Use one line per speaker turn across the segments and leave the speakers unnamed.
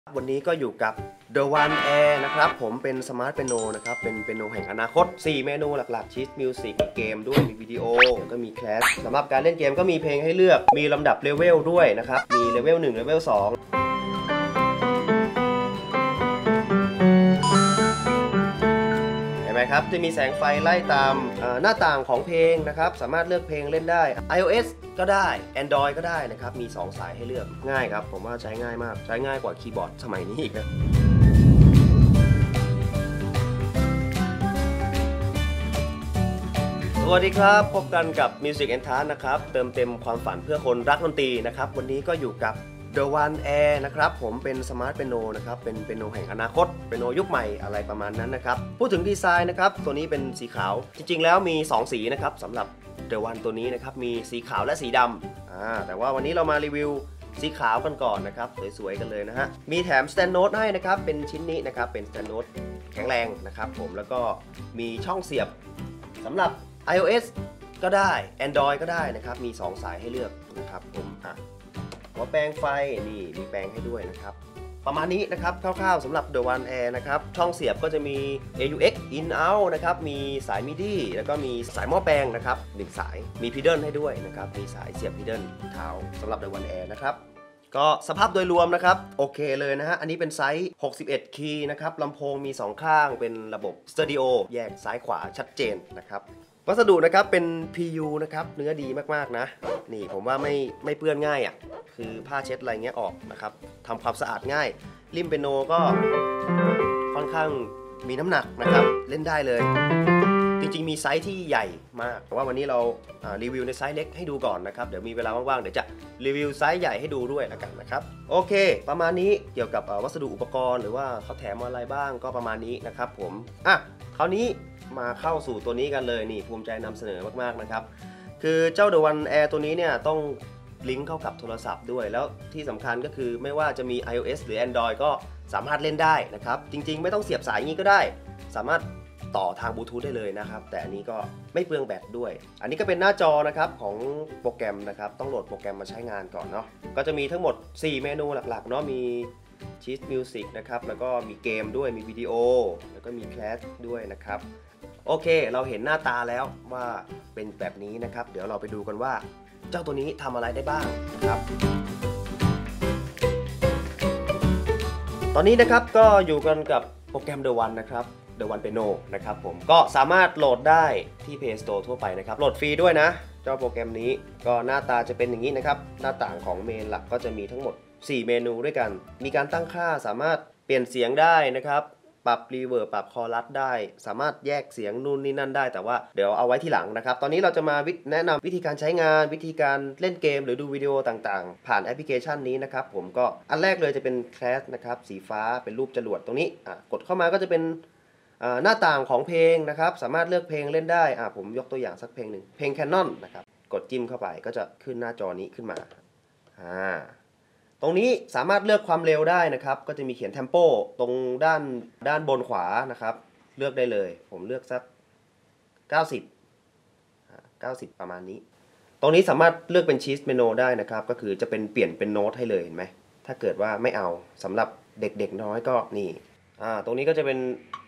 วันนี้ก็อยู่กับ The One Air นะครับผมเป็นสมาร์ทเปียโนนะครับเป็นเปียโนแห่งอนาคต4เมนูหลักๆชีสมิวสิกมีเกมด้วยมีวิดีโอก็มีแคสสำหรับการเล่นเกมก็มีเพลงให้เลือกมีลำดับเลเวลด้วยนะครับมีเลเวล1เลเวล2ครับจะมีแสงไฟไล่ตามหน้าต่างของเพลงนะครับสามารถเลือกเพลงเล่นได้ iOS ก็ได้ Android ก็ได้นะครับมี2สายให้เลือกง่ายครับผมว่าใช้ง่ายมากใช้ง่ายกว่าคีย์บอร์ดสมัยนี้อีกนะสวัสดีครับพบกันกับ Music and Task นะครับเติมเต็มความฝันเพื่อคนรักดนตรีนะครับวันนี้ก็อยู่กับThe One Air นะครับผมเป็นสมาร์ทเปียโนนะครับเป็นเปียโนแห่งอนาคตเปียโนยุคใหม่อะไรประมาณนั้นนะครับพูดถึงดีไซน์นะครับตัวนี้เป็นสีขาวจริงๆแล้วมี2สีนะครับสำหรับ The One ตัวนี้นะครับมีสีขาวและสีดำแต่ว่าวันนี้เรามารีวิวสีขาวกันก่อนนะครับสวยๆกันเลยนะฮะมีแถม Stand Note ให้นะครับเป็นชิ้นนี้นะครับเป็น Stand Note แข็งแรงนะครับผมแล้วก็มีช่องเสียบสำหรับ iOS ก็ได้ Android ก็ได้นะครับมี2สายให้เลือกนะครับผมหัวแปลงไฟนี่มีแปลงให้ด้วยนะครับประมาณนี้นะครับคร่าวๆสำหรับ The One Air นะครับช่องเสียบก็จะมี AUX In Out นะครับมีสาย MIDI แล้วก็มีสายหม้อแปลงนะครับ1สายมีพิดเดิลให้ด้วยนะครับมีสายเสียบพิดเดิลเท้าสำหรับ The One Air นะครับก็สภาพโดยรวมนะครับโอเคเลยนะฮะอันนี้เป็นไซส์61คีย์นะครับลำโพงมี2ข้างเป็นระบบสเตอริโอแยกซ้ายขวาชัดเจนนะครับวัสดุนะครับเป็น PU นะครับเนื้อดีมากๆนะนี่ผมว่าไม่เปื้อนง่ายอ่ะคือผ้าเช็ดอะไรเงี้ยออกนะครับทำความสะอาดง่ายริมเปียโนก็ค่อนข้างมีน้ำหนักนะครับเล่นได้เลยจริงๆมีไซส์ที่ใหญ่มากแต่ว่าวันนี้เรารีวิวในไซส์เล็กให้ดูก่อนนะครับเดี๋ยวมีเวลาว่างๆเดี๋ยวจะรีวิวไซส์ใหญ่ให้ดูด้วยละกันนะครับโอเคประมาณนี้เกี่ยวกับวัสดุอุปกรณ์หรือว่าเขาแถมอะไรบ้างก็ประมาณนี้นะครับผมคราวนี้มาเข้าสู่ตัวนี้กันเลยนี่ภูมิใจนำเสนอมากๆนะครับคือเจ้า The One Air ตัวนี้เนี่ยต้องลิงก์เข้ากับโทรศัพท์ด้วยแล้วที่สำคัญก็คือไม่ว่าจะมี iOS หรือ Android ก็สามารถเล่นได้นะครับจริงๆไม่ต้องเสียบสายอย่างนี้ก็ได้สามารถต่อทางบลูทูธได้เลยนะครับแต่อันนี้ก็ไม่เปลืองแบตด้วยอันนี้ก็เป็นหน้าจอนะครับของโปรแกรมนะครับต้องโหลดโปรแกรมมาใช้งานก่อนเนาะก็จะมีทั้งหมด4เมนูหลักๆเนาะมีชีสมิวสิกนะครับแล้วก็มีเกมด้วยมีวิดีโอแล้วก็มีแคสด้วยนะครับโอเคเราเห็นหน้าตาแล้วว่าเป็นแบบนี้นะครับเดี๋ยวเราไปดูกันว่าเจ้าตัวนี้ทำอะไรได้บ้างนะครับตอนนี้นะครับก็อยู่กันกับโปรแกรม The One นะครับ The One Piano นะครับผมก็สามารถโหลดได้ที่ Play Store ทั่วไปนะครับโหลดฟรีด้วยนะเจ้าโปรแกรมนี้ก็หน้าตาจะเป็นอย่างนี้นะครับหน้าต่างของเมนหลักก็จะมีทั้งหมด4เมนูด้วยกันมีการตั้งค่าสามารถเปลี่ยนเสียงได้นะครับปรับรีเวิร์บปรับคอรัสได้สามารถแยกเสียงนู่นนี่นั่นได้แต่ว่าเดี๋ยวเอาไว้ที่หลังนะครับตอนนี้เราจะมาแนะนำวิธีการใช้งานวิธีการเล่นเกมหรือดูวิดีโอต่างๆผ่านแอปพลิเคชันนี้นะครับผมก็อันแรกเลยจะเป็นแคสนะครับสีฟ้าเป็นรูปจรวดตรงนี้กดเข้ามาก็จะเป็นหน้าต่างของเพลงนะครับสามารถเลือกเพลงเล่นได้ผมยกตัวอย่างสักเพลงหนึ่งเพลง Canon นะครับกดจิ้มเข้าไปก็จะขึ้นหน้าจอนี้ขึ้นมาตรงนี้สามารถเลือกความเร็วได้นะครับก็จะมีเขียนเทมโปตรงด้านบนขวานะครับเลือกได้เลยผมเลือกสัก90ประมาณนี้ตรงนี้สามารถเลือกเป็นชีสเมโนได้นะครับก็คือจะเป็นเปลี่ยนเป็นโน้ตให้เลยเห็นไหมถ้าเกิดว่าไม่เอาสำหรับเด็กๆน้อยก็นี่ตรงนี้ก็จะเป็น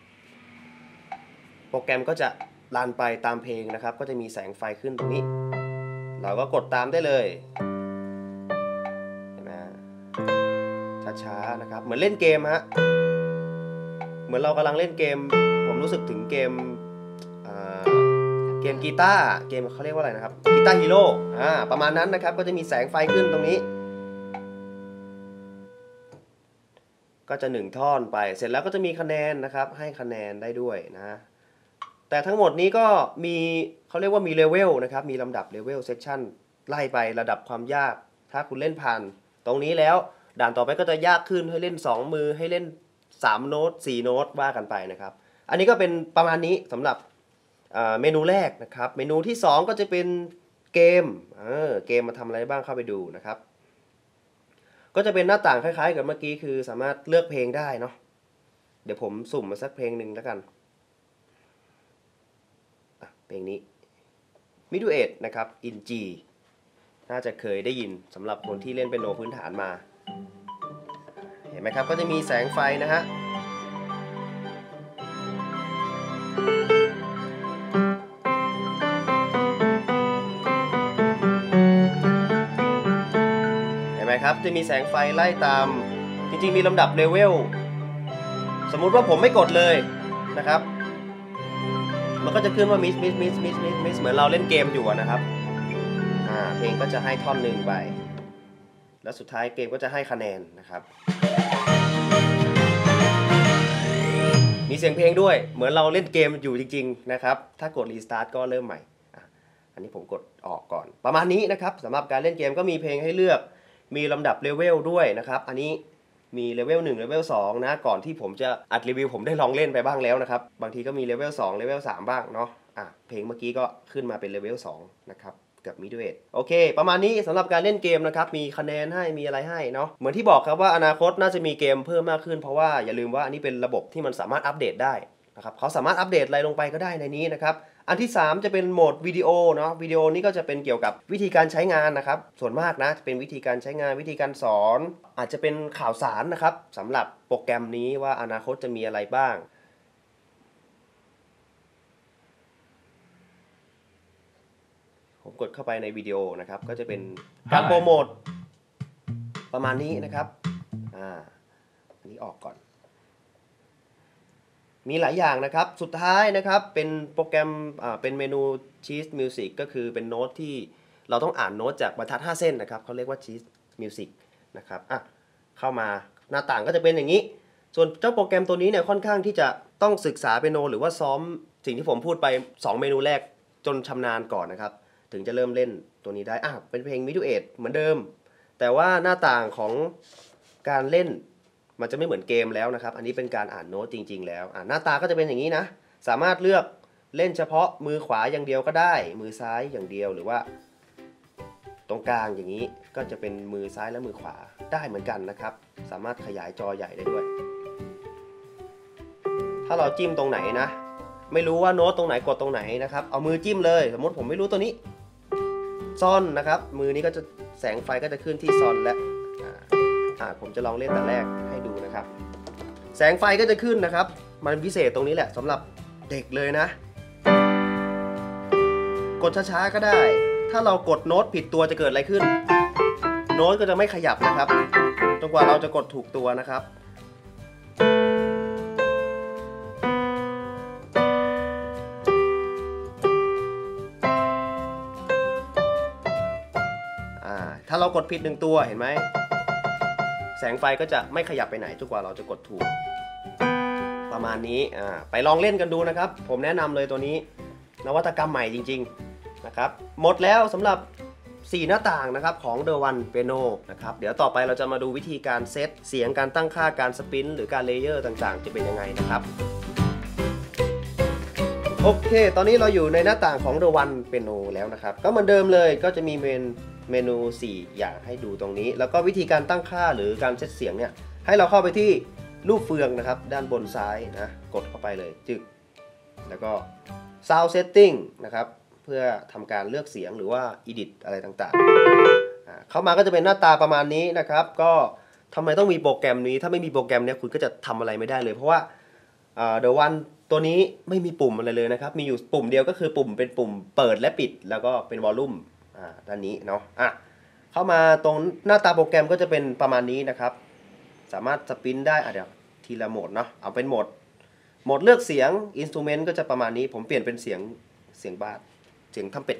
โปรแกรมก็จะรันไปตามเพลงนะครับก็จะมีแสงไฟขึ้นตรงนี้เราก็กดตามได้เลยช้าๆนะครับเหมือนเล่นเกมฮะเหมือนเรากำลังเล่นเกมผมรู้สึกถึงเกมกีตาร์เกมเขาเรียกว่าอะไรนะครับกีตาร์ฮีโร่ประมาณนั้นนะครับก็จะมีแสงไฟขึ้นตรงนี้ก็จะ1ท่อนไปเสร็จแล้วก็จะมีคะแนนนะครับให้คะแนนได้ด้วยนะแต่ทั้งหมดนี้ก็มีเขาเรียกว่ามีเลเวลนะครับมีลำดับเลเวลเซสชั่นไล่ไประดับความยากถ้าคุณเล่นผ่านตรงนี้แล้วด่านต่อไปก็จะยากขึ้นให้เล่น2มือให้เล่น3โน้ต4โน้ตว่ากันไปนะครับอันนี้ก็เป็นประมาณนี้สำหรับเมนูแรกนะครับเมนูที่2ก็จะเป็นเกมเกมมาทำอะไรบ้างเข้าไปดูนะครับก็จะเป็นหน้าต่างคล้ายๆกับเมื่อกี้คือสามารถเลือกเพลงได้เนาะเดี๋ยวผมสุ่มมาสักเพลงหนึ่งแล้วกันเพลงนี้ Miduet นะครับ In G น่าจะเคยได้ยินสำหรับคนที่เล่นเปียโนพื้นฐานมาเห็นไหมครับก็จะมีแสงไฟนะฮะเห็นไหมครับจะมีแสงไฟไล่ตามจริงๆมีลำดับเลเวลสมมุติว่าผมไม่กดเลยนะครับมันก็จะขึ้นว่ามิสเหมือนเราเล่นเกมอยู่นะครับเพลงก็จะให้ท่อนหนึ่งไปแล้วสุดท้ายเกมก็จะให้คะแนนนะครับมีเสียงเพลงด้วยเหมือนเราเล่นเกมอยู่จริงๆนะครับถ้ากดรีสตาร์ทก็เริ่มใหม่อันนี้ผมกดออกก่อนประมาณนี้นะครับสำหรับการเล่นเกมก็มีเพลงให้เลือกมีลำดับเลเวลด้วยนะครับอันนี้มีเลเวล1เลเวล2นะก่อนที่ผมจะอัดรีวิวผมได้ลองเล่นไปบ้างแล้วนะครับบางทีก็มีเลเวล2เลเวล3บ้างเนาะเพลงเมื่อกี้ก็ขึ้นมาเป็นเลเวล2นะครับกับมิดเวทโอเคประมาณนี้สำหรับการเล่นเกมนะครับมีคะแนนให้มีอะไรให้เนาะเหมือนที่บอกครับว่าอนาคตน่าจะมีเกมเพิ่มมากขึ้นเพราะว่าอย่าลืมว่าอันนี้เป็นระบบที่มันสามารถอัปเดตได้นะครับเขาสามารถอัปเดตอะไรลงไปก็ได้ในนี้นะครับอันที่3จะเป็นโหมดวิดีโอเนาะวิดีโอนี้ก็จะเป็นเกี่ยวกับวิธีการใช้งานนะครับส่วนมากนะจะเป็นวิธีการใช้งานวิธีการสอนอาจจะเป็นข่าวสารนะครับสำหรับโปรแกรมนี้ว่าอนาคตจะมีอะไรบ้างผมกดเข้าไปในวิดีโอนะครับก็จะเป็นการโปรโมทประมาณนี้นะครับอันนี้ออกก่อนมีหลายอย่างนะครับสุดท้ายนะครับเป็นโปรแกรมเป็นเมนู Cheese Music ก็คือเป็นโน้ตที่เราต้องอ่านโน้ตจากบรรทัด5เส้นนะครับเขาเรียกว่า Cheese Music นะครับเข้ามาหน้าต่างก็จะเป็นอย่างนี้ส่วนเจ้าโปรแกรมตัวนี้เนี่ยค่อนข้างที่จะต้องศึกษาเปียโนหรือว่าซ้อมสิ่งที่ผมพูดไป2เมนูแรกจนชำนาญก่อนนะครับถึงจะเริ่มเล่นตัวนี้ได้เป็นเพลงมิดเอทเหมือนเดิมแต่ว่าหน้าต่างของการเล่นมันจะไม่เหมือนเกมแล้วนะครับอันนี้เป็นการอ่านโน้ตจริงๆแล้วหน้าตาก็จะเป็นอย่างนี้นะสามารถเลือกเล่นเฉพาะมือขวาอย่างเดียวก็ได้มือซ้ายอย่างเดียวหรือว่าตรงกลางอย่างนี้ก็จะเป็นมือซ้ายและมือขวาได้เหมือนกันนะครับสามารถขยายจอใหญ่ได้ด้วยถ้าเราจิ้มตรงไหนนะไม่รู้ว่าโน้ตตรงไหนกดตรงไหนนะครับเอามือจิ้มเลยสมมติผมไม่รู้ตัวนี้ซ่อนนะครับมือนี้ก็จะแสงไฟก็จะขึ้นที่ซ่อนและผมจะลองเล่นแต่แรกให้ดูนะครับแสงไฟก็จะขึ้นนะครับมันพิเศษตรงนี้แหละสำหรับเด็กเลยนะกดช้าๆก็ได้ถ้าเรากดโน้ตผิดตัวจะเกิดอะไรขึ้นโน้ตก็จะไม่ขยับนะครับจนกว่าเราจะกดถูกตัวนะครับถ้าเรากดผิด1ตัวเห็นไหมแสงไฟก็จะไม่ขยับไปไหนจนกว่าเราจะกดถูกประมาณนี้ไปลองเล่นกันดูนะครับผมแนะนำเลยตัวนี้นวัตกรรมใหม่จริงๆนะครับหมดแล้วสำหรับ4หน้าต่างนะครับของ The One Piano นะครับเดี๋ยวต่อไปเราจะมาดูวิธีการเซตเสียงการตั้งค่าการสปินหรือการเลเยอร์ต่างๆจะเป็นยังไงนะครับโอเคตอนนี้เราอยู่ในหน้าต่างของ The One Piano แล้วนะครับก็เหมือนเดิมเลยก็จะมีเมนู4อย่างให้ดูตรงนี้แล้วก็วิธีการตั้งค่าหรือการเซตเสียงเนี่ยให้เราเข้าไปที่รูปเฟืองนะครับด้านบนซ้ายนะกดเข้าไปเลยจึกแล้วก็ Sound Setting นะครับเพื่อทำการเลือกเสียงหรือว่า Edit อะไรต่างๆเข้ามาก็จะเป็นหน้าตาประมาณนี้นะครับก็ทำไมต้องมีโปรแกรมนี้ถ้าไม่มีโปรแกรมนี้คุณก็จะทำอะไรไม่ได้เลยเพราะว่าThe One ตัวนี้ไม่มีปุ่มอะไรเลยนะครับมีอยู่ปุ่มเดียวก็คือปุ่มเป็นปุ่มเปิดและปิดแล้วก็เป็นวอลลุ่มด้านนี้เนาะเข้ามาตรงหน้าตาโปรแกรมก็จะเป็นประมาณนี้นะครับสามารถสปินได้เดี๋ยวทีละโหมดเนาะเอาเป็นโหมดเลือกเสียงอินสตูเมนต์ก็จะประมาณนี้ผมเปลี่ยนเป็นเสียงบาสเสียงทำเป็ด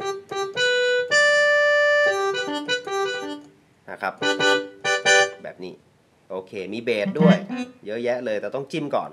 นะครับแบบนี้โอเคมีเบสด้วยเยอะแยะเลยแต่ต้องจิ้มก่อน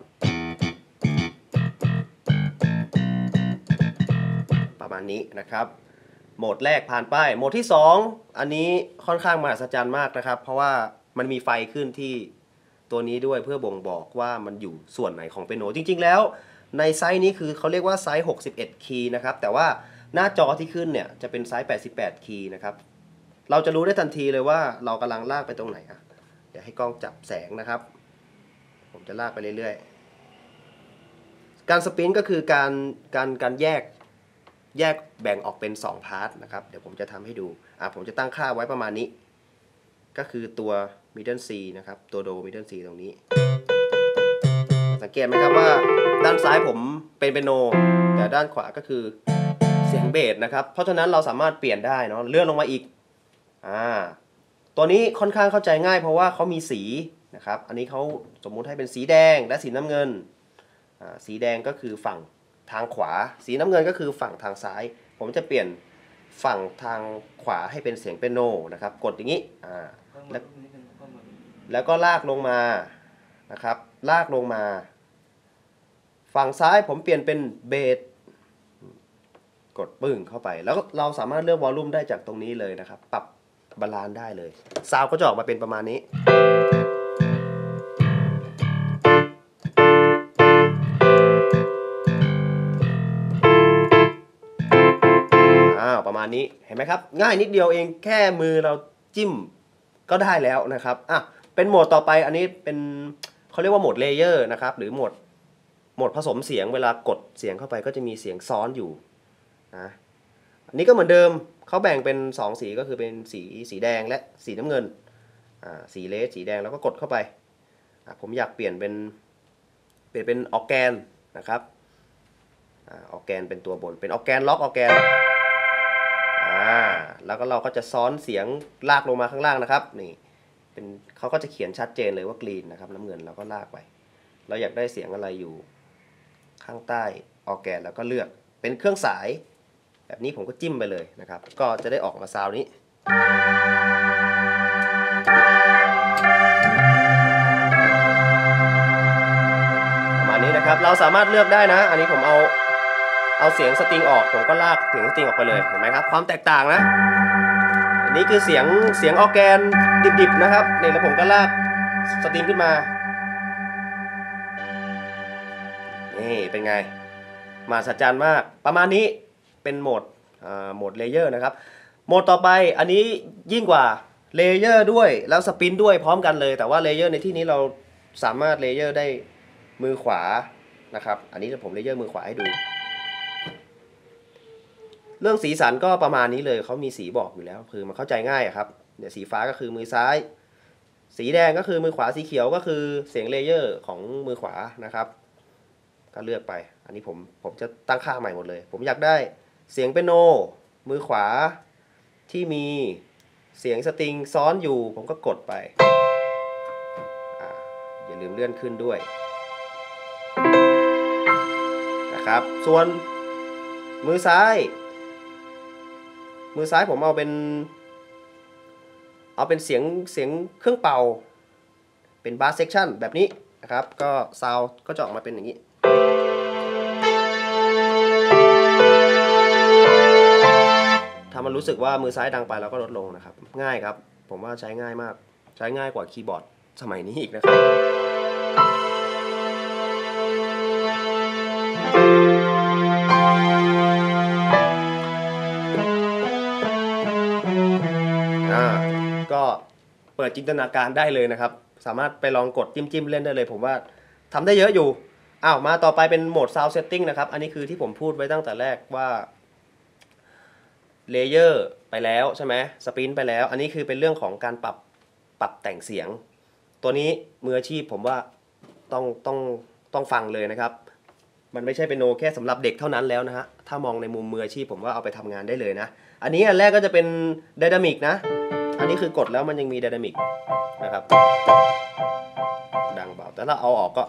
ประมาณนี้นะครับโหมดแรกผ่านไปโหมดที่2อันนี้ค่อนข้างมหัศจรรย์มากนะครับเพราะว่ามันมีไฟขึ้นที่ตัวนี้ด้วยเพื่อบ่งบอกว่ามันอยู่ส่วนไหนของเปียโนจริงๆแล้วในไซส์นี้คือเขาเรียกว่าไซส์61คีย์นะครับแต่ว่าหน้าจอที่ขึ้นเนี่ยจะเป็นไซส์88คีย์นะครับเราจะรู้ได้ทันทีเลยว่าเรากำลังลากไปตรงไหนเดี๋ยวให้กล้องจับแสงนะครับผมจะลากไปเรื่อยๆการสปินก็คือการแยกแบ่งออกเป็น2พาร์ทนะครับเดี๋ยวผมจะทำให้ดูผมจะตั้งค่าไว้ประมาณนี้ก็คือตัว middle C นะครับตัวโด middle C ตรงนี้สังเกตไหมครับว่าด้านซ้ายผมเป็นเปียโนแต่ด้านขวาก็คือเสียงเบสนะครับเพราะฉะนั้นเราสามารถเปลี่ยนได้เนาะเลื่อนลงมาอีกตัวนี้ค่อนข้างเข้าใจง่ายเพราะว่าเขามีสีนะครับอันนี้เขาสมมุติให้เป็นสีแดงและสีน้ำเงินสีแดงก็คือฝั่งทางขวาสีน้ำเงินก็คือฝั่งทางซ้ายผมจะเปลี่ยนฝั่งทางขวาให้เป็นเสียงเปียโนนะครับกดอย่างนี้แล้วก็ลากลงมานะครับลากลงมาฝั่งซ้ายผมเปลี่ยนเป็นเบสกดปึ้งเข้าไปแล้วเราสามารถเลือกวอลลุ่มได้จากตรงนี้เลยนะครับปรับบาลานซ์ได้เลยซาวด์ก็จะออกมาเป็นประมาณนี้ประมาณนี้เห็นไหมครับง่ายนิดเดียวเองแค่มือเราจิ้มก็ได้แล้วนะครับเป็นโหมดต่อไปอันนี้เป็นเขาเรียกว่าโหมดเลเยอร์นะครับหรือโหมดผสมเสียงเวลากดเสียงเข้าไปก็จะมีเสียงซ้อนอยู่อันนี้ก็เหมือนเดิมเขาแบ่งเป็น2สีก็คือเป็นสีแดงและสีน้ำเงินสีเลสสีแดงแล้วก็กดเข้าไปผมอยากเปลี่ยนเป็นออร์แกนนะครับออร์แกนเป็นตัวบนเป็นออร์แกนล็อกออร์แกนแล้วก็เราก็จะซ้อนเสียงลากลงมาข้างล่างนะครับนี่เป็นเขาก็จะเขียนชัดเจนเลยว่ากรีนนะครับน้ำเงินเราก็ลากไปเราอยากได้เสียงอะไรอยู่ข้างใต้ออร์แกนแล้วก็เลือกเป็นเครื่องสายแบบนี้ผมก็จิ้มไปเลยนะครับก็จะได้ออกมาซาวนี้ประมาณนี้นะครับเราสามารถเลือกได้นะอันนี้ผมเอาเสียงสตริงออกผมก็ลากเสียงสตริงออกไปเลยเห็นไหมครับความแตกต่างนะอันนี้คือเสียงออร์แกนดิบๆนะครับนี่แล้วผมก็ลากสตริงขึ้นมานี่เป็นไงมาสัจจรรย์มากประมาณนี้เป็นโหมดเลเยอร์นะครับโหมดต่อไปอันนี้ยิ่งกว่าเลเยอร์ด้วยแล้วสปินด้วยพร้อมกันเลยแต่ว่าเลเยอร์ในที่นี้เราสามารถเลเยอร์ได้มือขวานะครับอันนี้ผมเลเยอร์มือขวาให้ดูเรื่องสีสันก็ประมาณนี้เลยเขามีสีบอกอยู่แล้วคือมันเข้าใจง่ายครับเนี่ยสีฟ้าก็คือมือซ้ายสีแดงก็คือมือขวาสีเขียวก็คือเสียงเลเยอร์ของมือขวานะครับก็เลือกไปอันนี้ผมจะตั้งค่าใหม่หมดเลยผมอยากได้เสียงเปียโนมือขวาที่มีเสียงสตริงซ้อนอยู่ผมก็กดไปอย่าลืมเลื่อนขึ้นด้วยนะครับส่วนมือซ้ายผมเอาเป็นเสียงเครื่องเป่าเป็นบาสเซกชันแบบนี้นะครับก็ซาวด์ก็จะออกมาเป็นอย่างนี้ถ้ามันรู้สึกว่ามือซ้ายดังไปเราก็ลดลงนะครับง่ายครับผมว่าใช้ง่ายมากใช้ง่ายกว่าคีย์บอร์ดสมัยนี้อีกนะครับก็เปิดจินตนาการได้เลยนะครับสามารถไปลองกดจิ้มเล่นได้เลยผมว่าทำได้เยอะอยู่มาต่อไปเป็นโหมด Sound Setting นะครับอันนี้คือที่ผมพูดไว้ตั้งแต่แรกว่าเลเยอร์ไปแล้วใช่ไหมสปินไปแล้วอันนี้คือเป็นเรื่องของการปรับแต่งเสียงตัวนี้มืออาชีพผมว่าต้องฟังเลยนะครับมันไม่ใช่เป็นโนแค่สำหรับเด็กเท่านั้นแล้วนะฮะถ้ามองในมุมมืออาชีพผมว่าเอาไปทำงานได้เลยนะอันนี้อันแรกก็จะเป็นไดนามิกนะอันนี้คือกดแล้วมันยังมีไดนามิกนะครับดังเบาแต่ถ้าเอาออกก็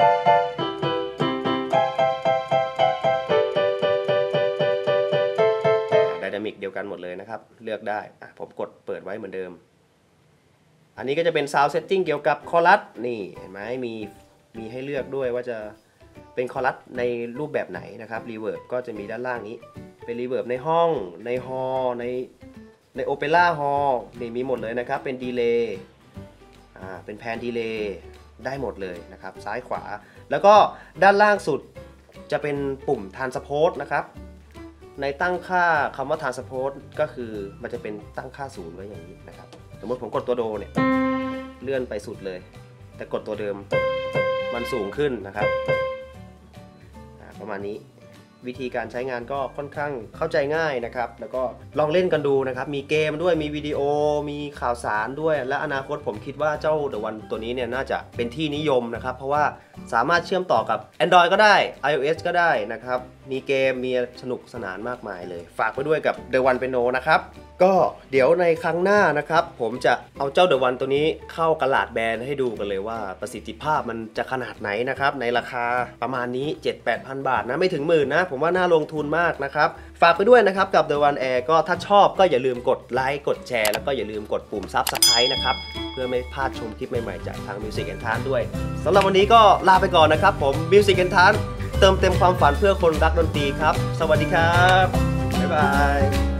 ไดนามิกเดียวกันหมดเลยนะครับเลือกได้ผมกดเปิดไว้เหมือนเดิมอันนี้ก็จะเป็น Sound Setting เกี่ยวกับคอรัสนี่เห็นไหมมีให้เลือกด้วยว่าจะเป็นคอรัสในรูปแบบไหนนะครับรีเวิร์บก็จะมีด้านล่างนี้เป็นรีเวิร์บในห้องในฮอลล์ในโอเปร่าฮอลล์นี่มีหมดเลยนะครับเป็นดีเลย์เป็นแพนดีเลย์ได้หมดเลยนะครับซ้ายขวาแล้วก็ด้านล่างสุดจะเป็นปุ่ม Transpose นะครับในตั้งค่าคำว่า Transpose ก็คือมันจะเป็นตั้งค่าศูนย์ไว้อย่างนี้นะครับสมมติผมกดตัวโดเนี่ยเลื่อนไปสุดเลยแต่กดตัวเดิมมันสูงขึ้นนะครับประมาณนี้วิธีการใช้งานก็ค่อนข้างเข้าใจง่ายนะครับแล้วก็ลองเล่นกันดูนะครับมีเกมด้วยมีวิดีโอมีข่าวสารด้วยและอนาคตผมคิดว่าเจ้า The One ตัวนี้เนี่ยน่าจะเป็นที่นิยมนะครับเพราะว่าสามารถเชื่อมต่อกับ Android ก็ได้ iOS ก็ได้นะครับมีเกมมีสนุกสนานมากมายเลยฝากไปด้วยกับ The One Piano นะครับก็เดี๋ยวในครั้งหน้านะครับผมจะเอาเจ้า The One ตัวนี้เข้ากระดาษแบนให้ดูกันเลยว่าประสิทธิภาพมันจะขนาดไหนนะครับในราคาประมาณนี้ 7-8,000 บาทนะไม่ถึงหมื่นนะผมว่าน่าลงทุนมากนะครับฝากไปด้วยนะครับกับ The One Air ก็ถ้าชอบก็อย่าลืมกดไลค์กดแชร์แล้วก็อย่าลืมกดปุ่ม Subscribe นะครับเพื่อไม่พลาดชมคลิปใหม่ๆจากทาง Music Entrance ด้วยสำหรับวันนี้ก็ลาไปก่อนนะครับผม Music Entrance เติมเต็มความฝันเพื่อคนรักดนตรีครับสวัสดีครับบ๊ายบาย